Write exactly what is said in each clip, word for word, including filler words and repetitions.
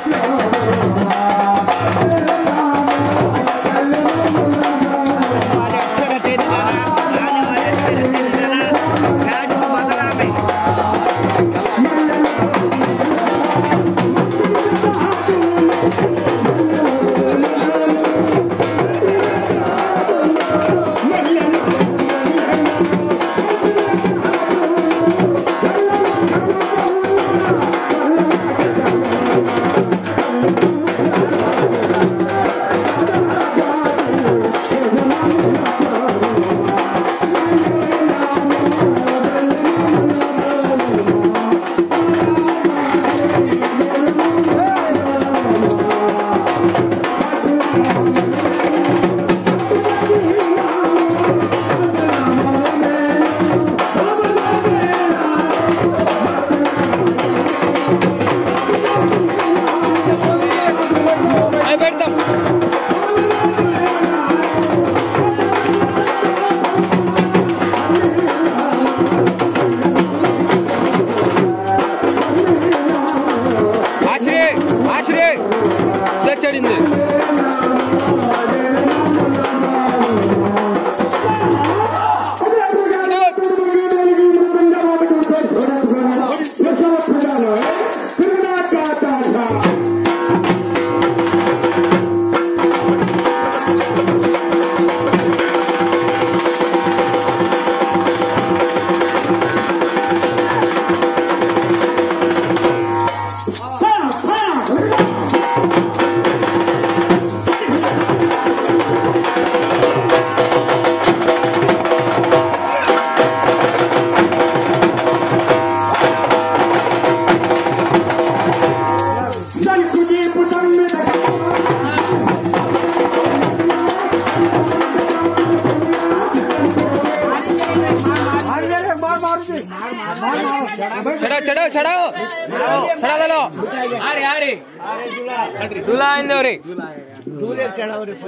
चढ़ो चढ़ो चढ़ो चढ़ा दलो आरे आरे दूल्हा आइंदे रे दूल्हे चढ़ाओ रे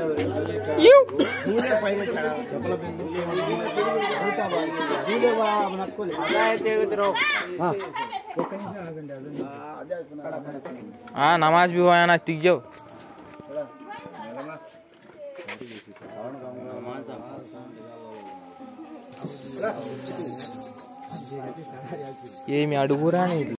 यू दूल्हे पहले चढ़ाओ चपल पे उल्टा बाल दूल्हे वा अपना को आए ते उतरो हां हां नमाज भी होया ना टिक जाओ ये मैं अडुगुरा नहीं